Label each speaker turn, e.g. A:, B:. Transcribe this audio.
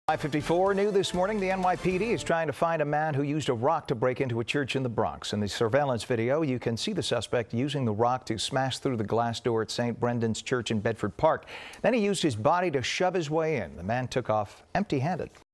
A: 5:54 new this morning. The NYPD is trying to find a man who used a rock to break into a church in the Bronx. In the surveillance video, you can see the suspect using the rock to smash through the glass door at St. Brendan's Church in Bedford Park. Then he used his body to shove his way in. The man took off empty-handed.